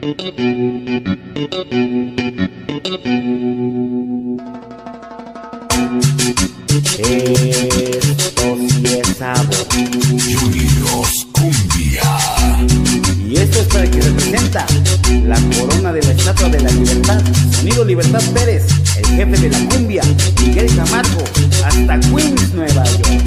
Esto sí es sabor. Juniors Cumbia. Y esto es para el que representa la corona de la Estatua de la Libertad. Sonido Libertad Pérez, el jefe de la cumbia, Miguel Camargo, hasta Queens, Nueva York.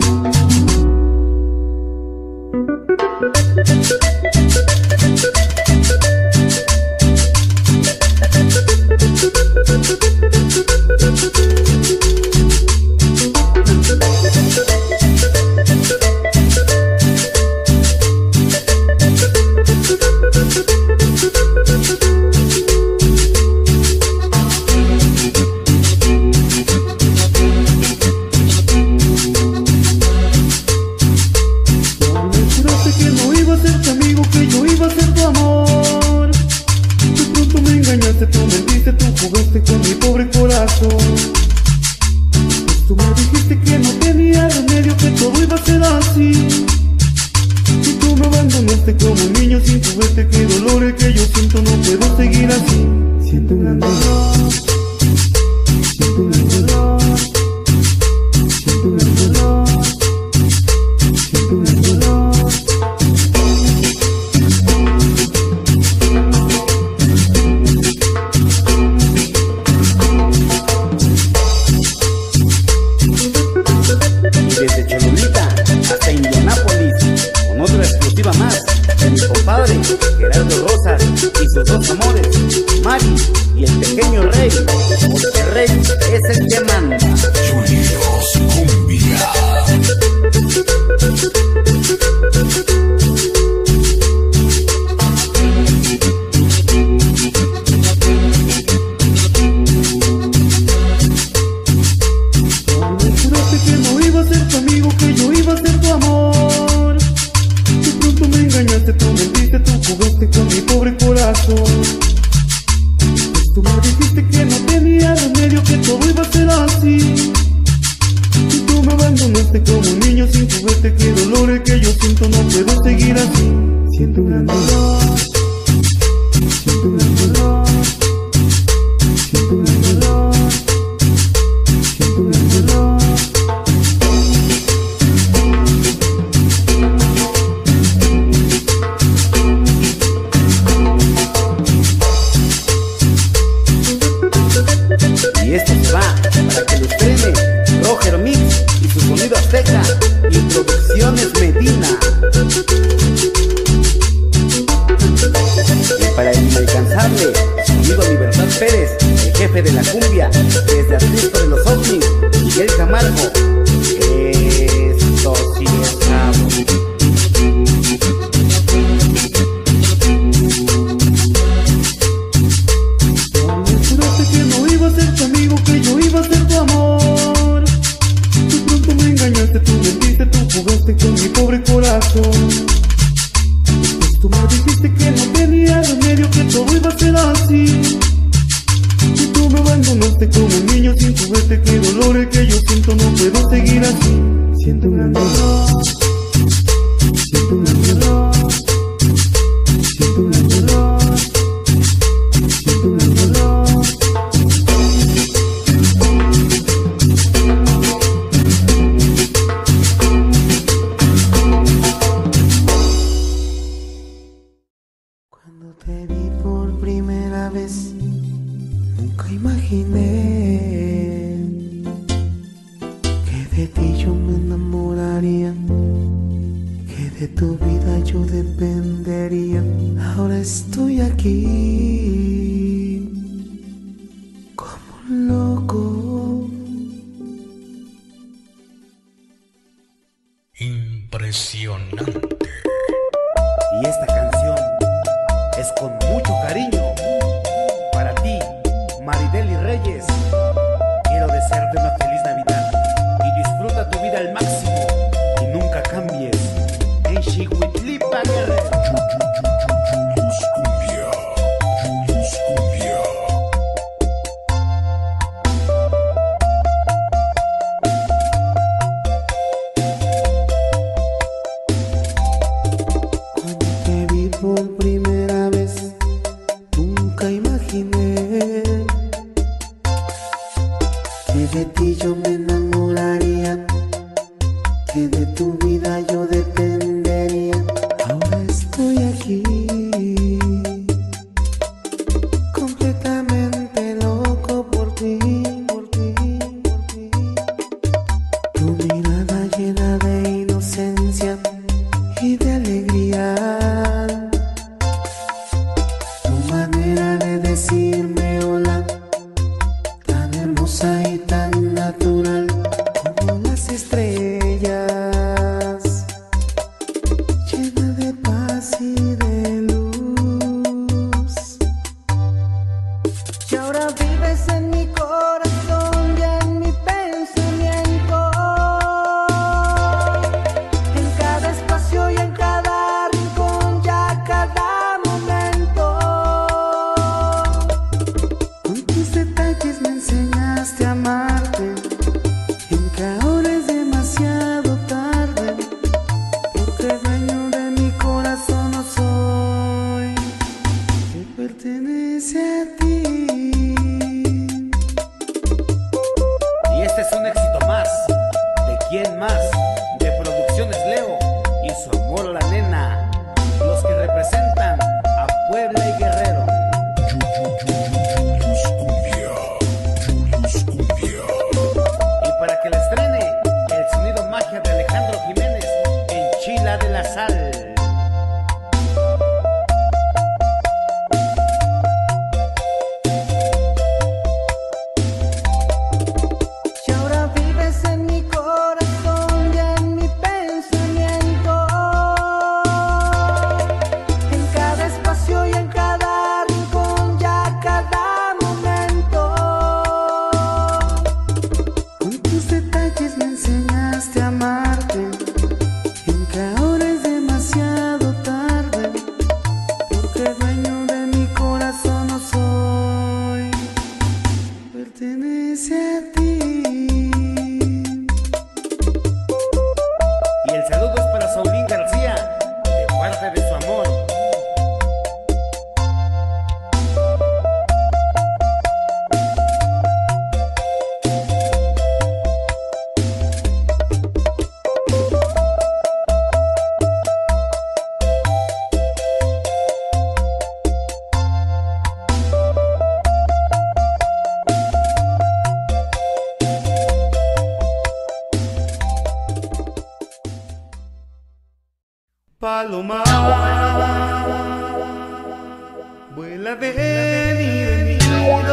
Tú me dijiste que no tenía remedio, que todo iba a ser así. Y tú me abandonaste como un niño sin juguete. Qué dolor el que yo siento, no puedo seguir así. Siento un gran dolor, siento un gran dolor, siento un gran dolor, siento un gran dolor. Desde Cholulita hasta Indianápolis, con otra exclusiva más de mi compadre Gerardo Rosas y sus dos amores, Mari y el pequeño Rey, porque Rey es el que manda. Juniors Cumbia. Con mi pobre corazón, pues tú me dijiste que no tenía remedio, que todo iba a ser así. Y tú me abandonaste como un niño sin juguete. Qué dolor el que yo siento, no puedo seguir así. Siento un gran dolor, siento un gran dolor, siento un gran dolor, siento un gran dolor. Y esto se va para que lo estrene Roger Mix y su sonido azteca y Producciones Medina. Y para el inalcanzable sonido Libertad Pérez, el jefe de la cumbia, desde Atlisco de los ovnis, Miguel Camargo. Esto sí es sabor. Que yo iba a ser tu amor. Tú pronto me engañaste, tú mentiste, tú jugaste con mi pobre corazón. Pues tú me dijiste que no tenía remedio, que todo iba a ser así. Y tú me abandonaste como un niño sin juguete. Qué dolor el que yo siento, no puedo seguir así. Siento un gran dolor, siento un gran dolor, siento un gran dolor, siento un gran dolor. Cuando te vi por primera vez, nunca imaginé que de ti yo me enamoraría, que de tu vida yo dependería. Ahora estoy aquí como un loco. Impresionante. Y esta canción es con mucho cariño para ti, Marideli Reyes. Quiero desearte una feliz Navidad y disfruta tu vida al máximo y nunca cambies. En Chihuitlipa Guerrero. Juniors Cumbia. Juniors Cumbia. Cuando te vi por primera vez, la ven y venido.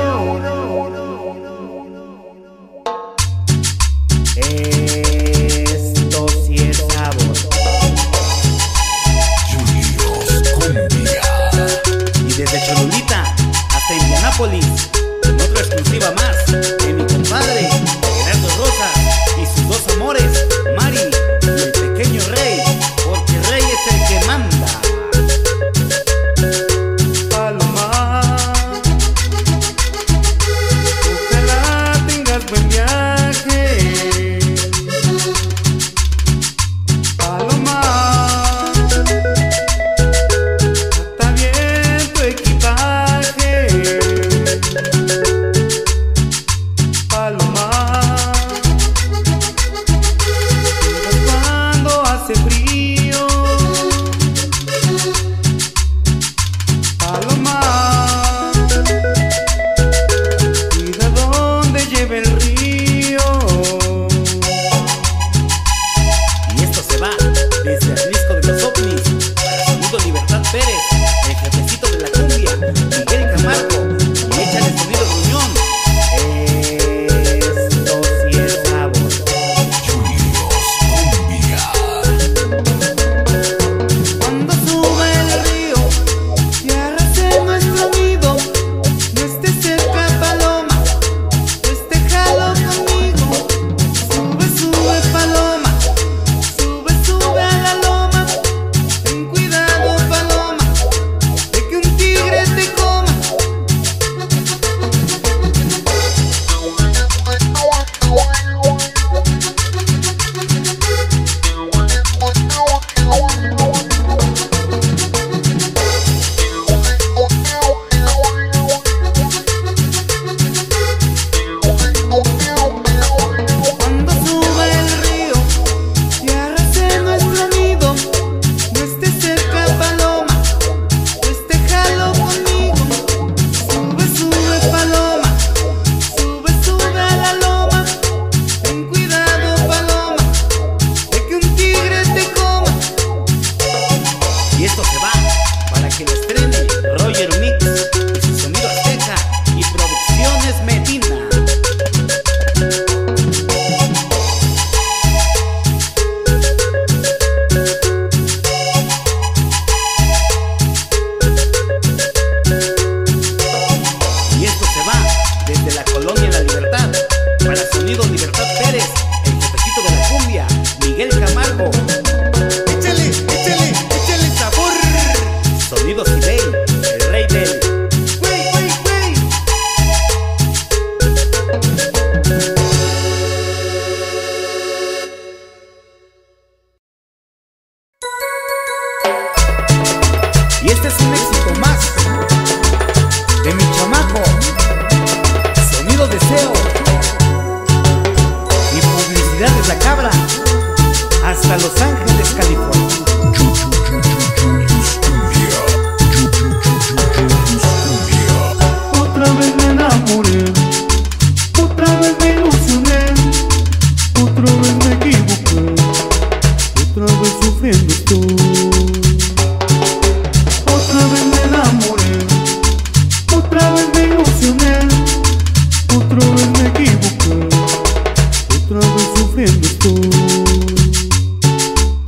Esto sí es sabor. Juniors Cumbia. Y desde Cholulita hasta Indianápolis, con otra exclusiva más de mi compadre Gerardo Rosas y sus dos amores, Mari y el pequeño Rey, porque Rey es el que manda. Paloma, ojalá tengas buen viaje. Paloma, ata bien tu equipaje. Paloma, cuando hace frío. Paloma, cuida donde lleve el río. Y esto se va desde el disco de los ovnis para Sonido Libertad Pérez, el jefecito de la cumbia, Miguel Camargo, y échale sonido gruñón. Esto sí es sabor. Juniors Cumbia. Cuando sube el río y arrase nuestro nido, no estés cerca, paloma, festejalo conmigo. Sube, sube, paloma, sube, sube a la loma. Ten cuidado, paloma, de que un tigre te coma. Cuando sube el río y arrase nuestro nido, no estés cerca, paloma, festejalo conmigo. Sube, sube, paloma, sube, sube a la loma. Ten cuidado, paloma, de que un tigre te coma. Y esto se va para que lo estrene Roger Mix y su sonido azteca y Producciones Medina. Y esto se va desde la colonia La Libertad para Sonido Libertad Pérez, el jefecito de la cumbia, Miguel Camargo. Échale, échale, échale sabor. Sonido Sibey, el rey del güey, güey, güey. Y este es un éxito más de mi chamaco, Sonido Deseo. Y publicidades La Cabra, hasta Los Ángeles, California. Juniors Cumbia. Juniors Cumbia. Otra vez me enamoré, otra vez me ilusioné, otra vez me equivoqué, otra vez sufriendo estoy. Otra vez me enamoré, otra vez me ilusioné, otra vez me equivoqué, otra vez sufriendo estoy.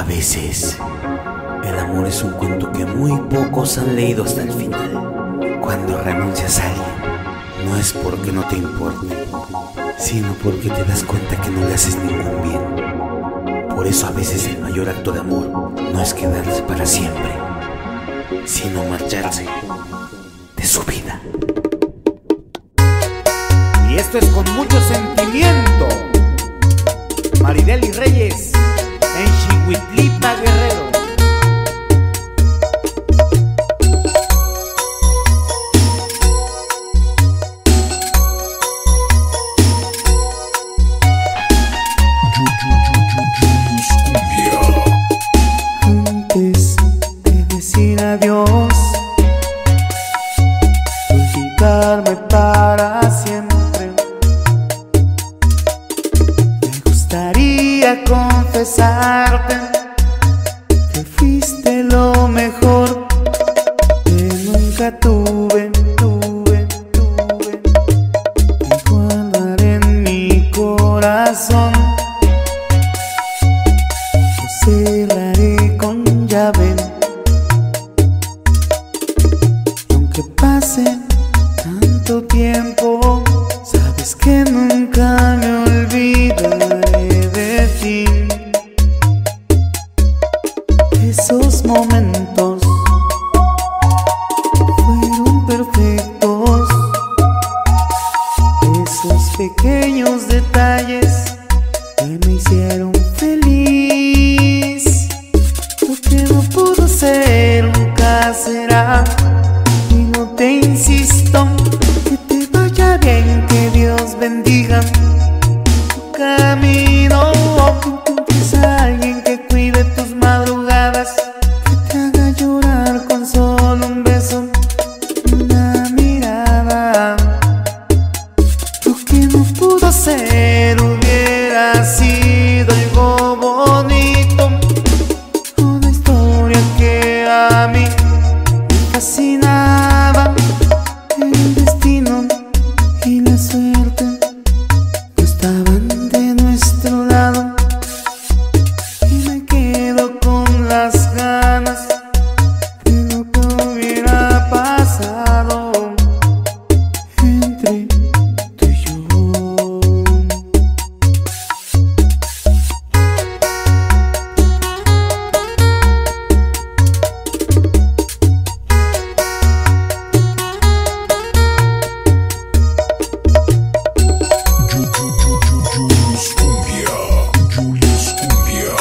veces, el amor es un cuento que muy pocos han leído hasta el final. Cuando renuncias a alguien, no es porque no te importe, sino porque te das cuenta que no le haces ningún bien. Por eso a veces el mayor acto de amor no es quedarse para siempre, sino marcharse de su vida. Y esto es con mucho sentimiento. Marideli Reyes en Xihuitlipa, Guerrero. Antes de decir adiós, olvidarme para siempre, me gustaría confesarte que fuiste lo mejor que nunca tuve. Te guardaré en mi corazón, lo cerraré con llave. Y aunque pase tanto tiempo, sabes que nunca me olvidaré de ti. Esos momentos fueron perfectos, esos pequeños detalles que me hicieron feliz. Lo que no pudo ser nunca será, y no te insisto. Que te vaya bien, que Dios bendiga tu camino, que encuentres a alguien que cuide tus madrugadas, que te haga llorar con solo un beso, una mirada. Lo que no pudo ser hubiera sido algo bonito, una historia que a mí me fascinaba. El destino y la suerte no estaban de nuestro lado, y me quedo con las ganas de lo que hubiera pasado entre tú y yo. Julius Cumbia. Julius Cumbia.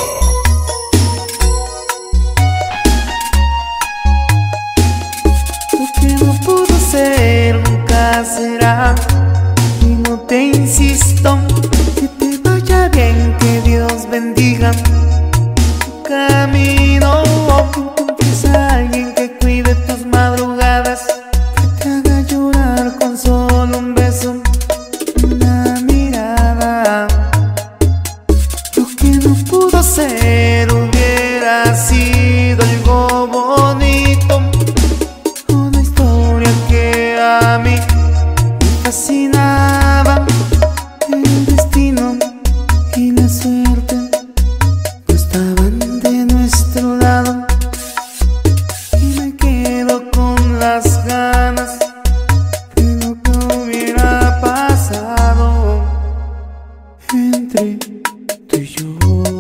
Lo que no pudo ser nunca será, y no te insisto. Que te vaya bien, que Dios bendiga tu camino, que encuentres a alguien que cuide tus madrugadas, que te haga llorar con solo un beso, una mirada. Lo que no pudo ser hubiera sido algo bonito, una historia que a mí me fascinaba. El destino y la suerte no estaban de nuestro lado, y me quedo con las ganas de lo que hubiera pasado entre tú y yo.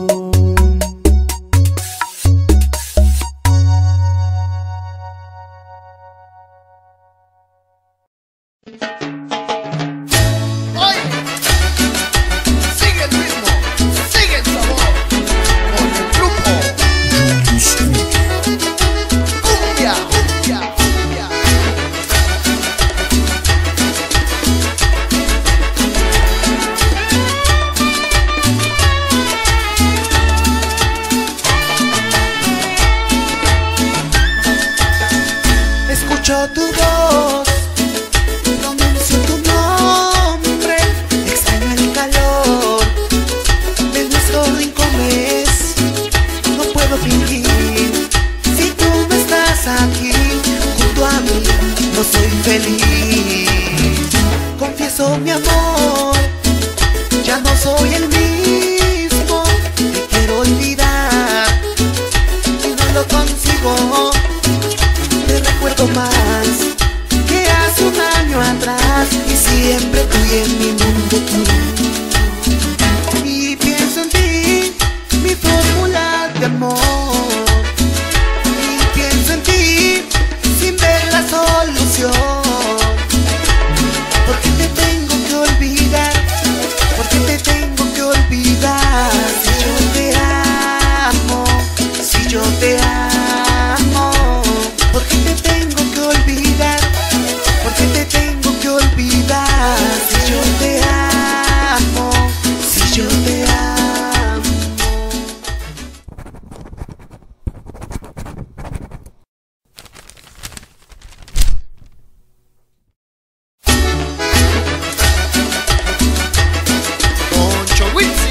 Oye, sigue el ritmo, sigue el sabor, con el grupo Julius Cumbia. Cumbia, Cumbia, Cumbia. Escucho tu voz, pronuncio tu nombre, extraño el calor de nuestro rincones. No puedo fingir, si tú no estás aquí junto a mí, no soy feliz. Confieso mi amor, ya no soy el mismo. Te quiero olvidar, siempre tú y en mi mundo tú. Y pienso en ti, mi fórmula de amor. Y pienso en ti sin ver la solución. Porque te tengo que olvidar, porque te tengo que olvidar. Si yo te amo, si yo te amo. Porque te tengo que olvidar, porque te tengo que olvidar. Si yo te amo, si yo te amo. Poncho Witsi.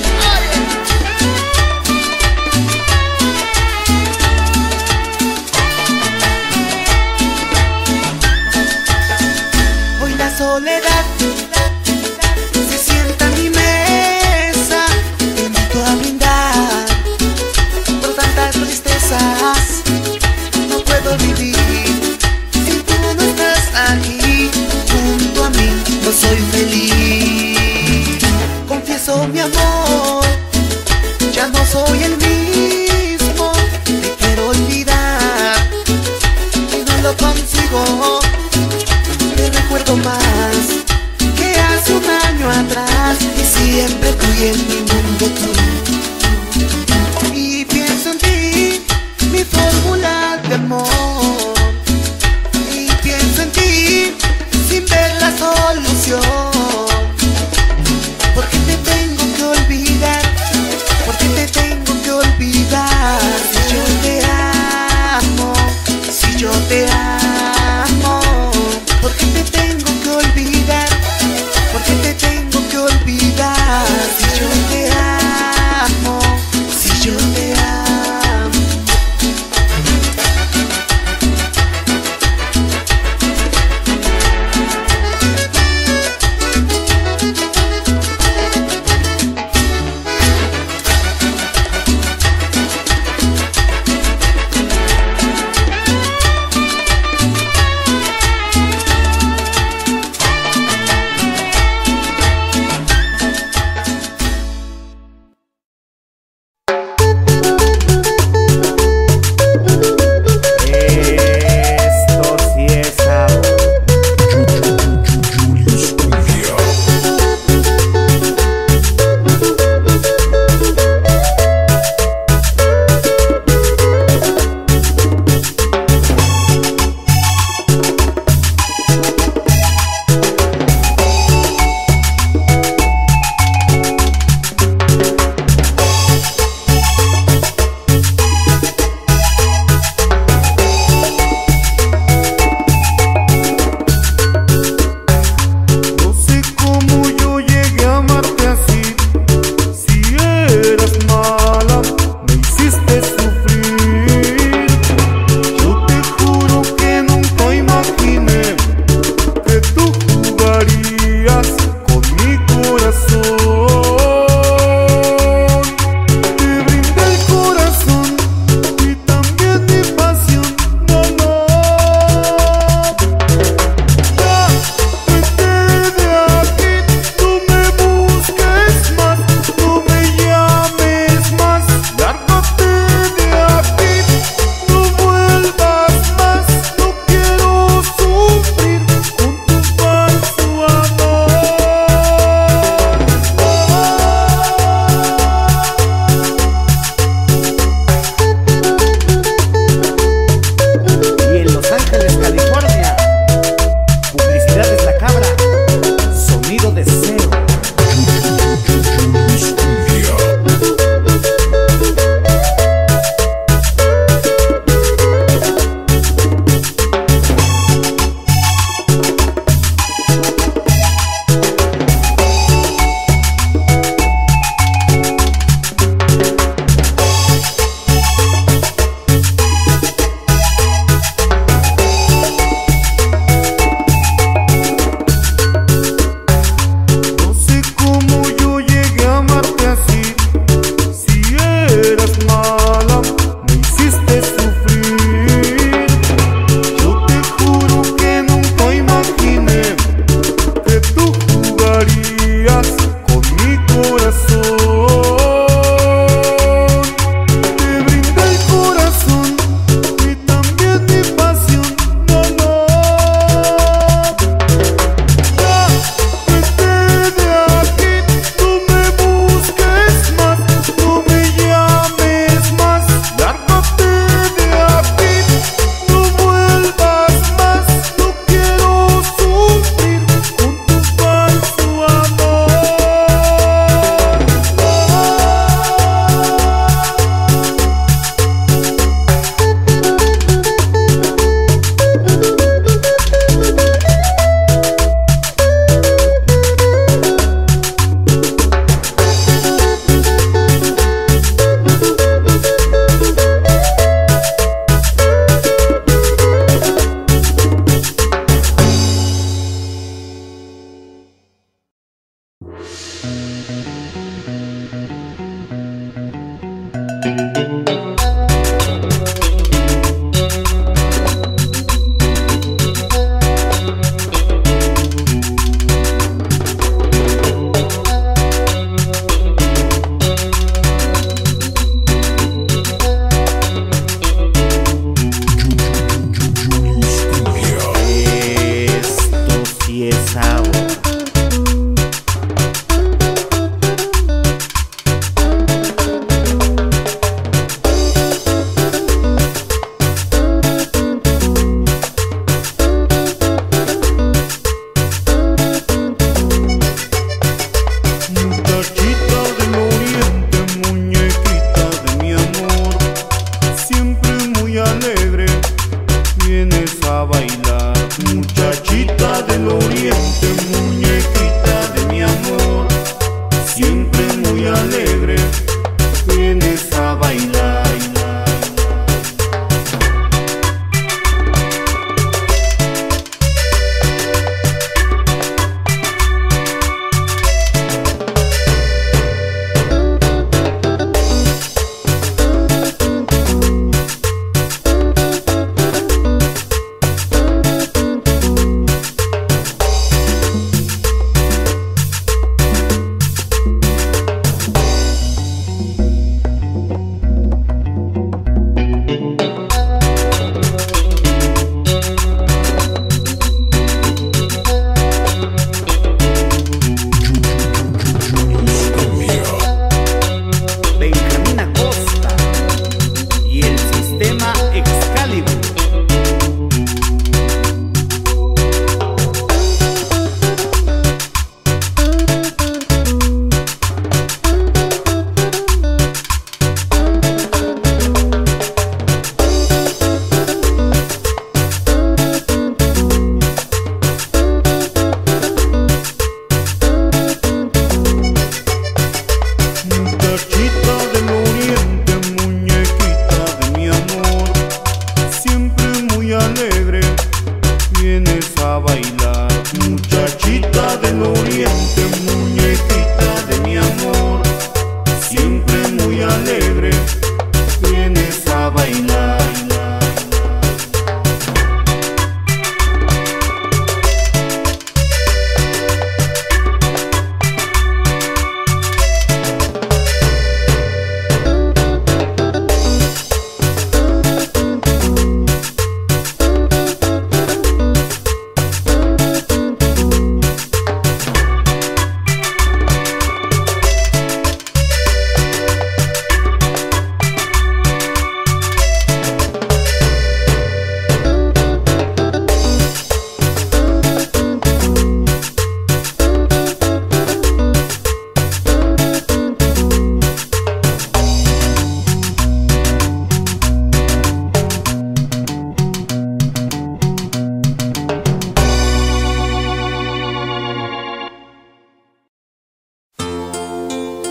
Hoy la soledad se sienta en mi mesa. Te invito a brindar por tantas tristezas. No puedo vivir si tú no estás aquí junto a mí. No soy feliz. Confieso mi amor, ya no soy el mismo. Te quiero olvidar y no lo consigo. Te recuerdo más que hace un año atrás. Y siempre tú y en mi mundo tú. Y pienso en ti, mi fórmula de amor. Y pienso en ti sin ver la solución. Porque te tengo que olvidar, porque te tengo que olvidar. Si yo te amo, si yo te amo. Porque te tengo que olvidar, porque te tengo que olvidar. Si yo te amo.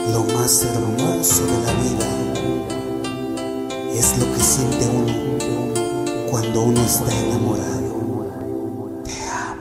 Lo más hermoso de la vida es lo que siente uno cuando uno está enamorado. Te amo.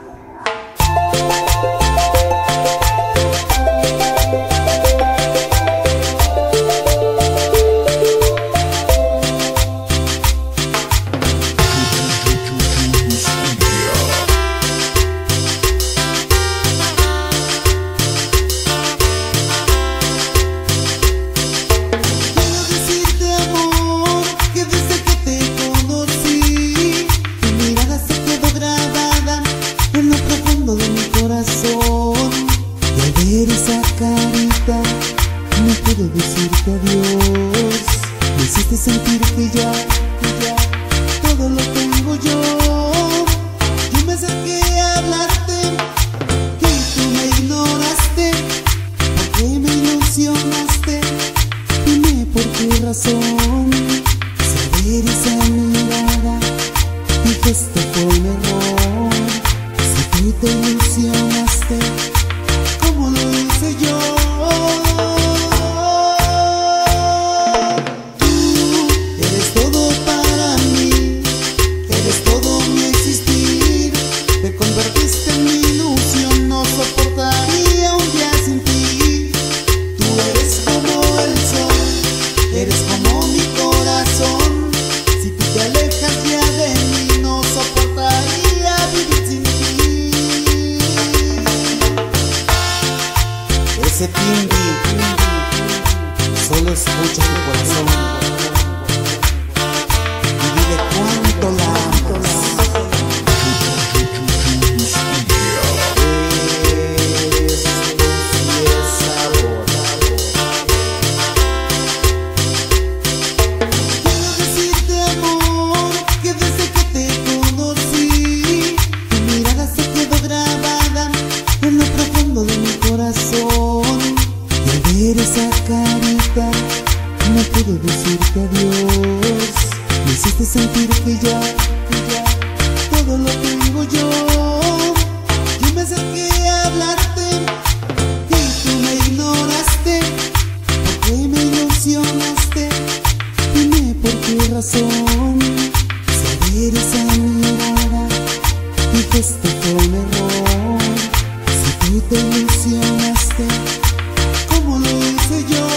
Esa carita no puedo decirte adiós. Me hiciste sentir que ya todo lo tengo yo. Yo me acerqué a hablarte y tú me ignoraste. ¿Por qué me ilusionaste? Dime por qué razón. Saber esa mirada y que esto fue un error. Si tú te ilusionaste, como lo hice yo. Tú eres todo para mí, eres todo mi existir. Te convertiste en mi ilusión, no soportaría un día sin ti. Tú eres como el sol, eres como mi corazón. Si tú te alejas ya de mí, no soportaría vivir sin ti. Ese timbre solo escucha tu corazón y dile cuánto la amas. Es sabor. Quiero decirte, amor, que desde que te conocí, tu mirada se quedó grabada en lo profundo de mi corazón. Y al ver esa carita no pude decirte adiós. Me hiciste sentir que ya todo lo tengo yo. Yo me acerqué a hablarte y tú me ignoraste. ¿Por qué me ilusionaste? Dime por qué razón. Saber esa mirada y que esto fue un error. Si tú te ilusionaste, como lo hice yo.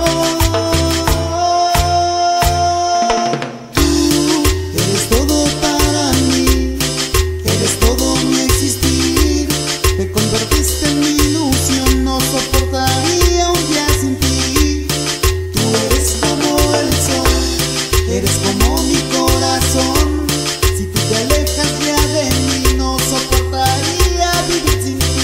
Tú eres todo para mí, eres todo mi existir. Te convertiste en mi ilusión, no soportaría un día sin ti. Tú eres como el sol, eres como mi corazón. Si tú te alejas ya de mí, no soportaría vivir sin ti.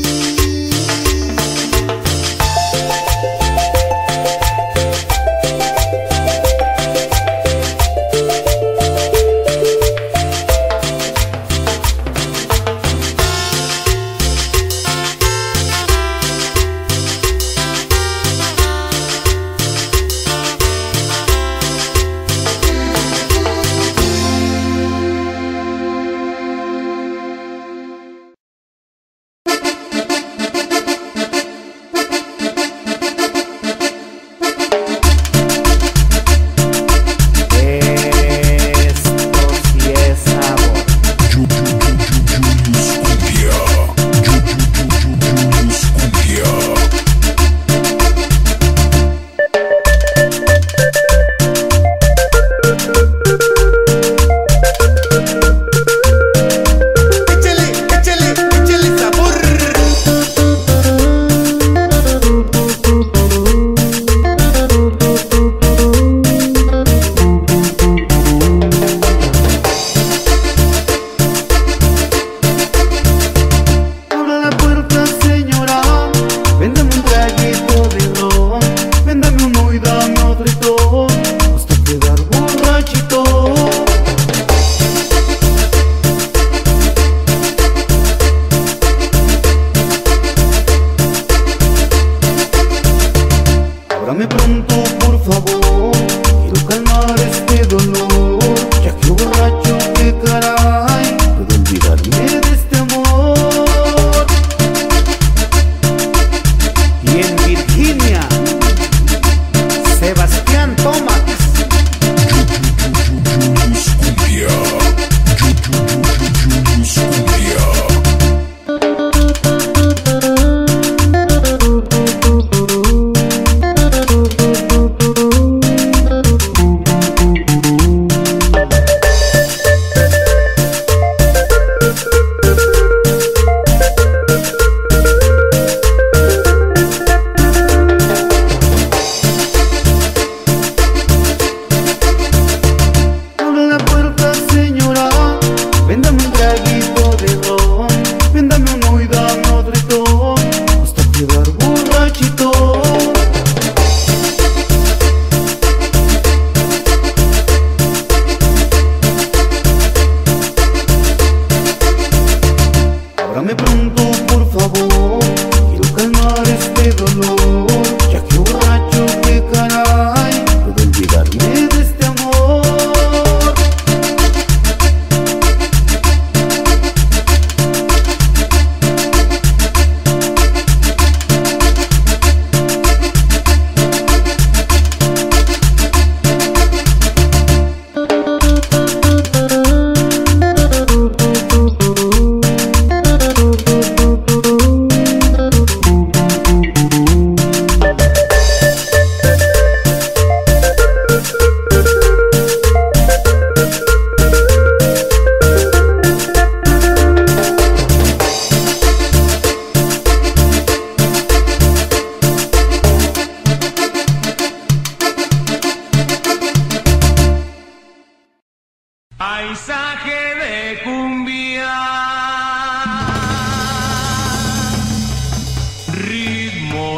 Háblame pronto, por favor, quiero calmar este dolor. Ya que borracho, que caray, puedo olvidarme de este amor. Y en Virginia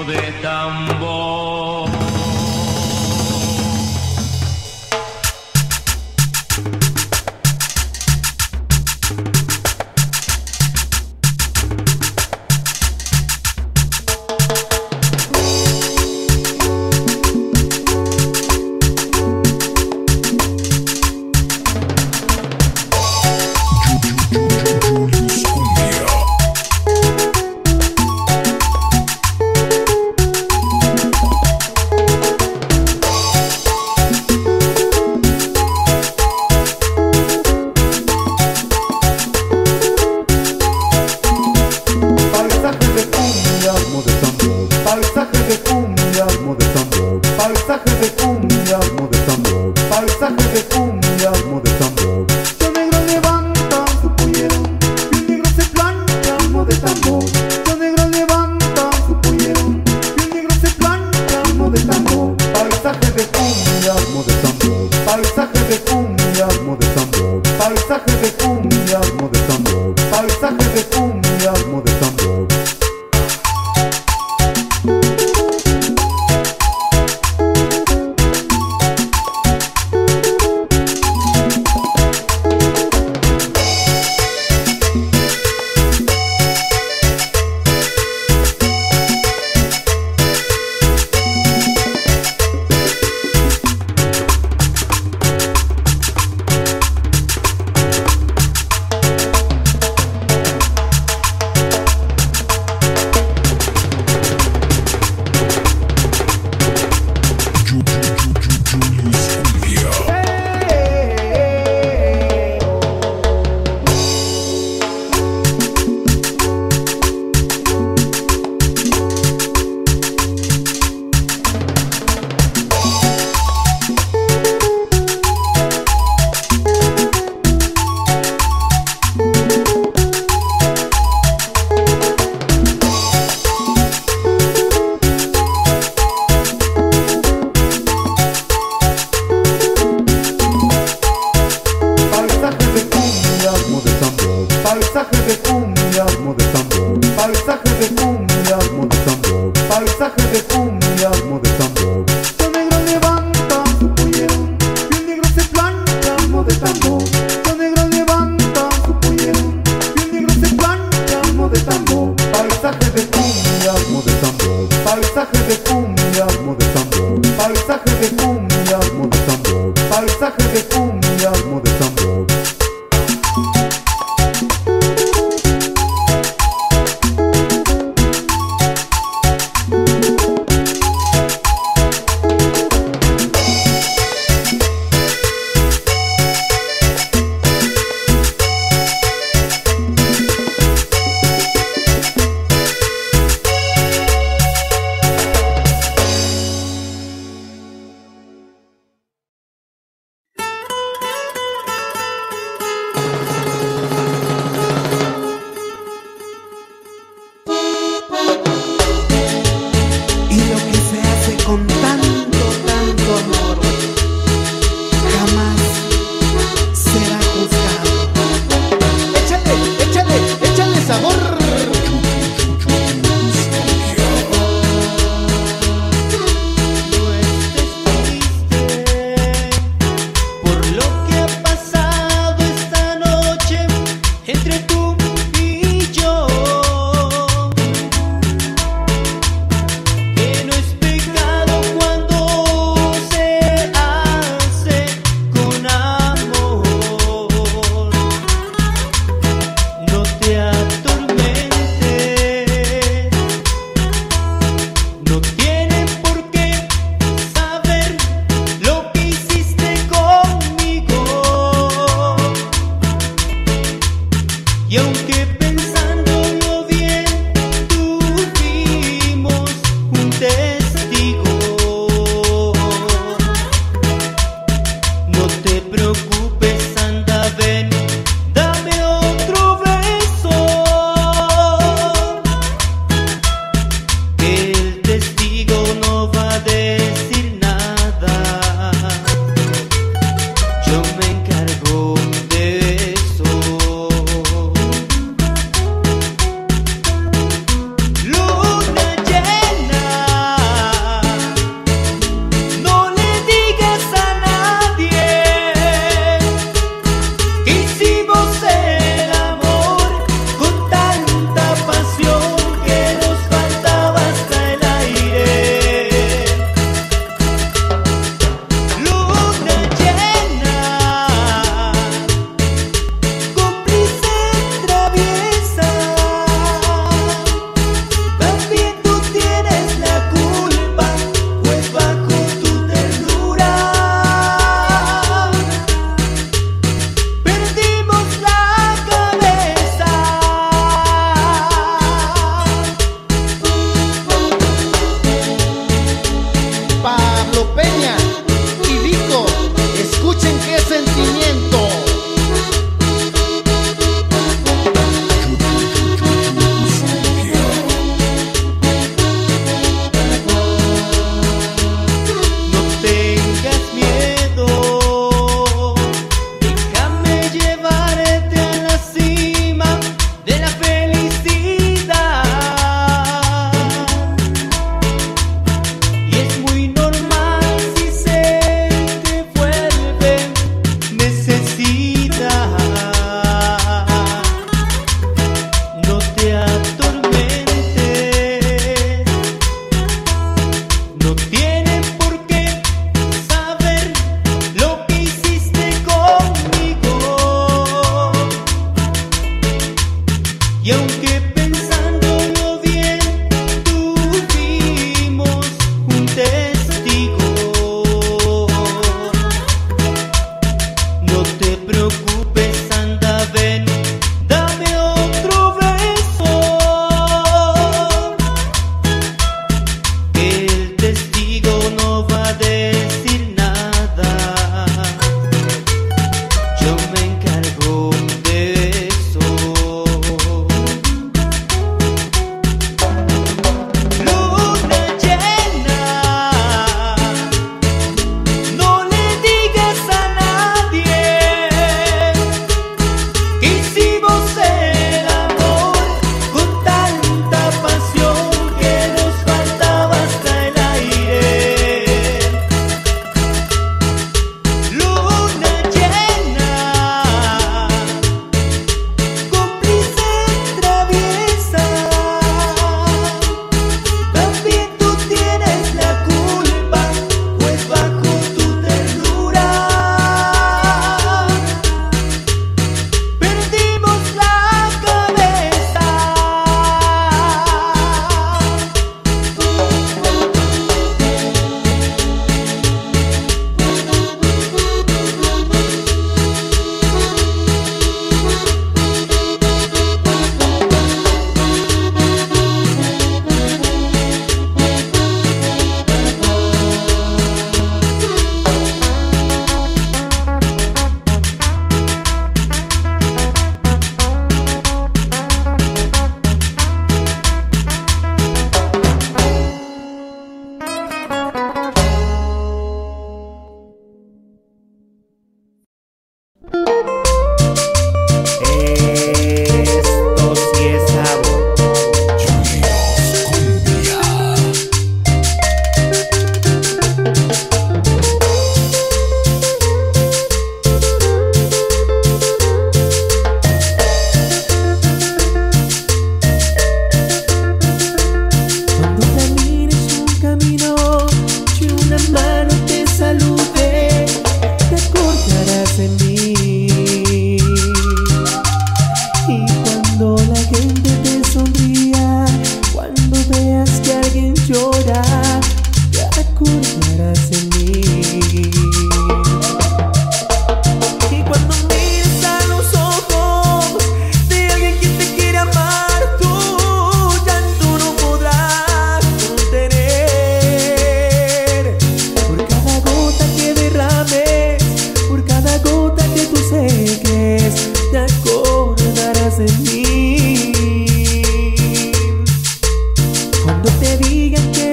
ritmo de tambor.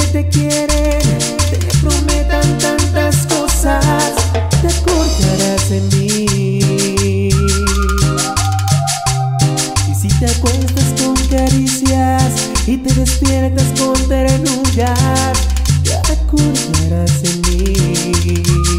te quieren, te prometan tantas cosas, te acordarás de mí. Y si te acuestas con caricias y te despiertas con ternuras, te acordarás de mí.